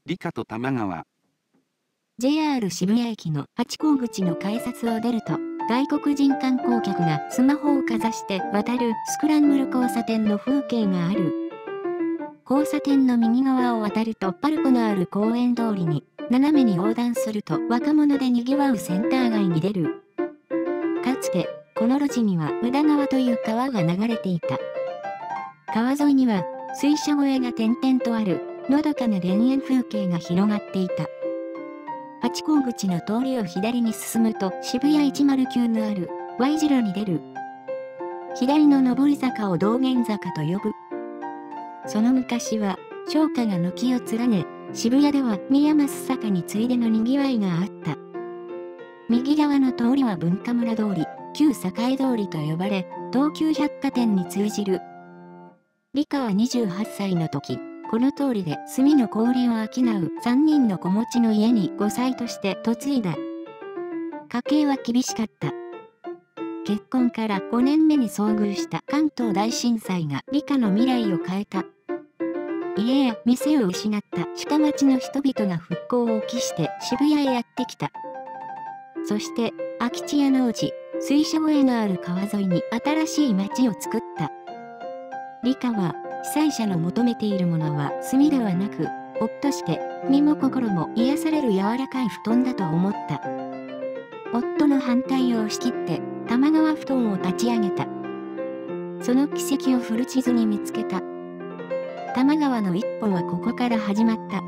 理科と玉川。 JR 渋谷駅のハチ公口の改札を出ると、外国人観光客がスマホをかざして渡るスクランブル交差点の風景がある。交差点の右側を渡るとパルコのある公園通りに、斜めに横断すると若者で賑わうセンター街に出る。かつて、この路地には宇田川という川が流れていた。川沿いには水車小屋が点々とある、のどかな田園風景が広がっていた。ハチ公口の通りを左に進むと渋谷109のある Y 字路に出る。左の上り坂を道玄坂と呼ぶ。その昔は商家が軒を連ね、渋谷では宮益坂に次いでの賑わいがあった。右側の通りは文化村通り、旧栄通りと呼ばれ、東急百貨店に通じる。理科は28歳の時、この通りで炭の氷を商う3人の子持ちの家に5歳として嫁いだ。家計は厳しかった。結婚から5年目に遭遇した関東大震災が理科の未来を変えた。家や店を失った下町の人々が復興を期して渋谷へやってきた。そして、空き地や農地、水車小屋のある川沿いに新しい町を作った。理科は、被災者の求めているものは炭ではなく、ほっとして身も心も癒される柔らかい布団だと思った。夫の反対を押し切って玉川布団を立ち上げた。その奇跡を古地図に見つけた。玉川の一本はここから始まった。